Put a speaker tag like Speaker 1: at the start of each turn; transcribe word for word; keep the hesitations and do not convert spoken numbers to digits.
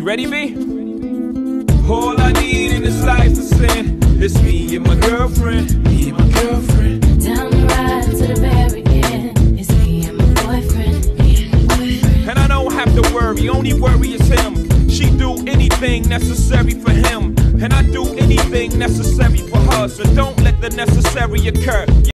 Speaker 1: ready, B? All I need in this life is sin. It's me and my girlfriend. Me and my girlfriend.
Speaker 2: Down the ride to the very end. It's me and my boyfriend. Me and my boyfriend.
Speaker 1: And I don't have to worry, only worry is him. She do anything necessary for him, and I do anything necessary for her. So don't let the necessary occur.